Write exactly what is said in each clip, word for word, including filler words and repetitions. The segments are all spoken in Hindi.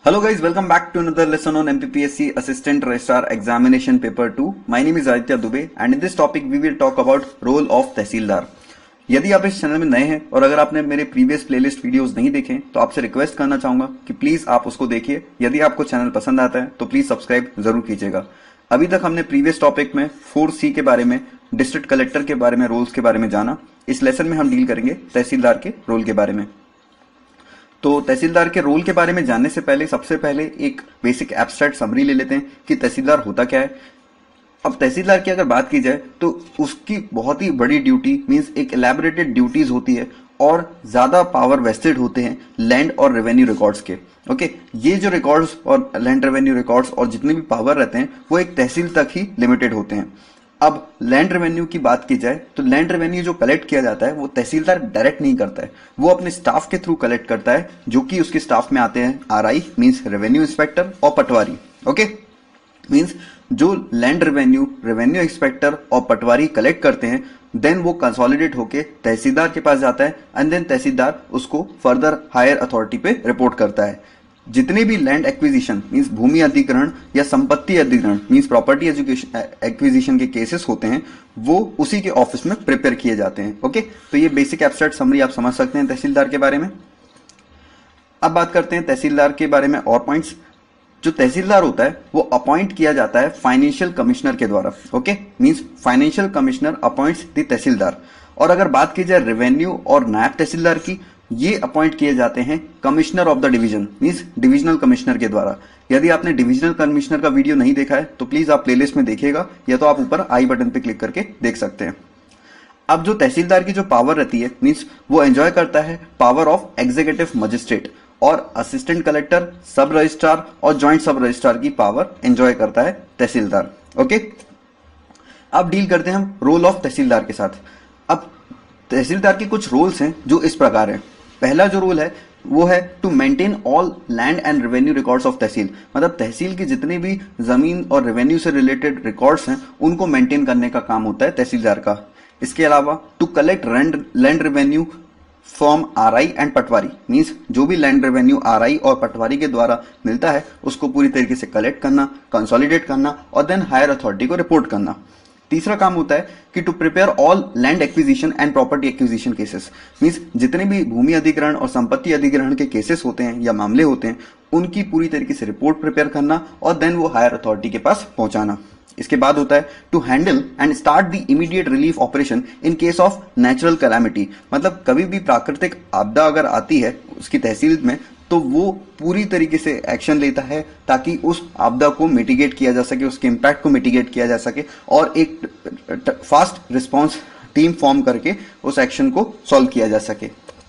Hello guys, welcome back to another lesson on M P P S C Assistant Registrar Examination Paper two. My name is Aditya Dubey and in this topic we will talk about role of तहसीलदार। यदि आप इस चैनल में नए हैं और अगर आपने मेरे प्रीवियस प्लेलिस्ट वीडियोस नहीं देखे तो आपसे रिक्वेस्ट करना चाहूंगा कि प्लीज आप उसको देखिए। यदि आपको चैनल पसंद आता है तो प्लीज सब्सक्राइब जरूर कीजिएगा। अभी तक हमने प्रीवियस टॉपिक में फोर सी के बारे में, डिस्ट्रिक्ट कलेक्टर के बारे में, रोल्स के बारे में जाना। इस लेसन में हम डील करेंगे तहसीलदार के रोल के बारे में। तो तहसीलदार के रोल के बारे में जानने से पहले सबसे पहले एक बेसिक एब्स्ट्रैक्ट समरी ले लेते हैं कि तहसीलदार होता क्या है। अब तहसीलदार की अगर बात की जाए तो उसकी बहुत ही बड़ी ड्यूटी मींस एक एलैबोरेटेड ड्यूटीज होती है और ज्यादा पावर वेस्टेड होते हैं लैंड और रेवेन्यू रिकॉर्ड्स के। ओके, ये जो रिकॉर्ड्स और लैंड रेवेन्यू रिकॉर्ड्स और जितने भी पावर रहते हैं वो एक तहसील तक ही लिमिटेड होते हैं। अब लैंड रेवेन्यू की बात की जाए तो लैंड रेवेन्यू जो कलेक्ट किया जाता है वो तहसीलदार डायरेक्ट नहीं करता है, वो अपने स्टाफ के थ्रू कलेक्ट करता है, जो कि उसके स्टाफ में आते हैं R I means revenue inspector और पटवारी। ओके, मीन्स जो लैंड रेवेन्यू रेवेन्यू इंस्पेक्टर और पटवारी कलेक्ट करते हैं देन वो कंसोलिडेट होके तहसीलदार के पास जाता है एंड देन तहसीलदार उसको फर्दर हायर अथॉरिटी पे रिपोर्ट करता है। जितने भी लैंड एक्विजिशन मींस भूमि अधिग्रहण या संपत्ति अधिग्रहण मींस प्रॉपर्टी एजुकेशन एक्विजिशन के केसेस होते हैं वो उसी के ऑफिस में प्रिपेयर किए जाते हैं। ओके, तो ये बेसिक एब्स्ट्रैक्ट समरी आप समझ सकते हैं तहसीलदार के बारे में। अब बात करते हैं तहसीलदार के बारे में और पॉइंट्स। जो तहसीलदार होता है वो अपॉइंट किया जाता है फाइनेंशियल कमिश्नर के द्वारा। Okay, means financial commissioner appoints the tehsildar. और अगर बात की जाए रेवेन्यू और नायब तहसीलदार की, ये अपॉइंट किए जाते हैं commissioner of the division means divisional commissioner के द्वारा। यदि आपने डिविजनल कमिश्नर का वीडियो नहीं देखा है तो प्लीज आप प्लेलिस्ट में देखिएगा या तो आप ऊपर आई बटन पे क्लिक करके देख सकते हैं। अब जो तहसीलदार की जो पावर रहती है मींस वो एंजॉय करता है पावर ऑफ एग्जीक्यूटिव मजिस्ट्रेट और असिस्टेंट कलेक्टर, सब रजिस्ट्रार और ज्वाइंट सब रजिस्ट्रार की पावर एंजॉय करता है तहसीलदार। ओके, अब डील करते हैं हम रोल ऑफ तहसीलदार के साथ। अब तहसीलदार के कुछ रोल्स हैं जो इस प्रकार हैं। पहला जो रोल है वो है to maintain all land and revenue records of tehsil, मतलब तहसील की जितनी भी जमीन और रेवेन्यू से रिलेटेड रिकॉर्ड्स हैं उनको मेंटेन करने का काम होता है तहसीलदार का। इसके अलावा to collect land revenue from R I and patwari means जो भी लैंड रेवेन्यू आर आई और पटवारी के द्वारा मिलता है उसको पूरी तरीके से कलेक्ट करना, कंसोलिडेट करना और देन हायर अथॉरिटी को रिपोर्ट करना। तीसरा काम होता है कि to prepare all land acquisition and property acquisition cases means जितने भी भूमि अधिग्रहण और संपत्ति अधिग्रहण के केसेस होते हैं या मामले होते हैं उनकी पूरी तरीके से रिपोर्ट प्रिपेयर करना और देन वो हायर अथॉरिटी के पास पहुंचाना। इसके बाद होता है to handle and start the immediate relief operation in case of natural calamity, मतलब कभी भी प्राकृतिक आपदा अगर आती है उसकी तहसील में तो वो पूरी तरीके से एक्शन लेता है ताकि उस आपदा को मिटिगेट किया जा सके, उसके इम्पैक्ट को मिटिगेट किया जा सके और एक फास्ट रिस्पांस टीम फॉर्म करके उस एक्शन को सॉल्व किया जा सके।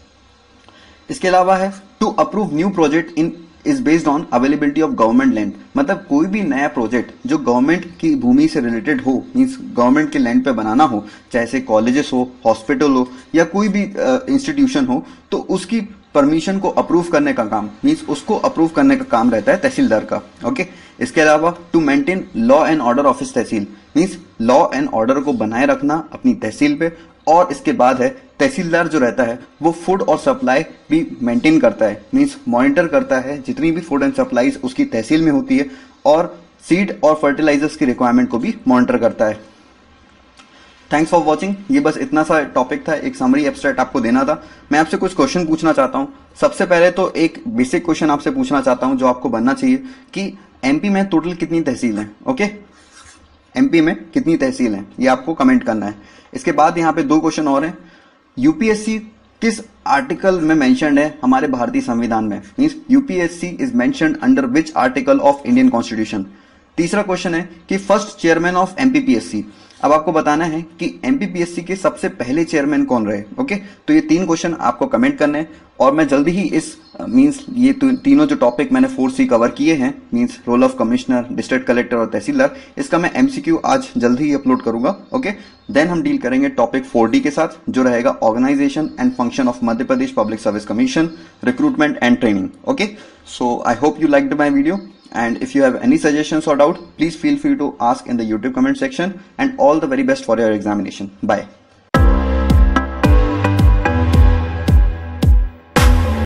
इसके अलावा है to approve new project in is based on availability of government land, मतलब कोई भी नया प्रोजेक्ट जो गवर्नमेंट की भूमि से रिलेटेड हो मींस गवर्नमेंट के लैंड पे बनाना हो, चाहे से कॉलेजेस हो, हॉस्पिटल हो या कोई भी इंस्टीट्यूशन हो, तो उसकी परमिशन को अप्रूव करने का काम मींस उसको अप्रूव करने का काम रहता है तहसीलदार का। ओके, इसके अलावा to maintain law and order office tehsil means law and order को बनाए रखना अपनी तहसील पे। और इसके बाद है तहसीलदार जो रहता है वो फूड और सप्लाई भी मेंटेन करता है मींस मॉनिटर करता है जितनी भी फूड एंड सप्लाईज उसकी तहसील में होती है और सीड और फर्टिलाइजर्स की रिक्वायरमेंट को भी मॉनिटर करता है। Thanks for watching. ये बस इतना सा टॉपिक था, एक समरी एब्स्ट्रैक्ट आपको देना था। मैं आपसे कुछ क्वेश्चन पूछना चाहता हूँ। सबसे पहले तो एक बेसिक क्वेश्चन आपसे पूछना चाहता हूँ जो आपको बनना चाहिए कि एमपी में टोटल कितनी तहसील है। ओके, एमपी में कितनी तहसील है ये आपको कमेंट करना है। इसके बाद यहाँ पे दो क्वेश्चन और हैं। यूपीएससी किस आर्टिकल में मेंशन्ड है हमारे भारतीय संविधान में means UPSC is mentioned under which article of Indian constitution. तीसरा क्वेश्चन है कि फर्स्ट चेयरमैन ऑफ एमपीपीएससी। अब आपको बताना है कि एमपीपीएससी के सबसे पहले चेयरमैन कौन रहे। ओके, तो ये तीन क्वेश्चन आपको कमेंट करने हैं और मैं जल्दी ही इस मींस ये तीनों जो टॉपिक मैंने फोर सी कवर किए हैं means role of commissioner, district collector और तहसीलदार, इसका मैं एमसीक्यू आज जल्दी ही अपलोड करूंगा। ओके, देन हम डील करेंगे टॉपिक फोर डी के साथ जो रहेगा organisation and function of Madhya Pradesh public service commission, recruitment and training. Okay, so I hope you liked my video, and if you have any suggestions or doubt, please feel free to ask in the YouTube comment section, and all the very best for your examination. Bye.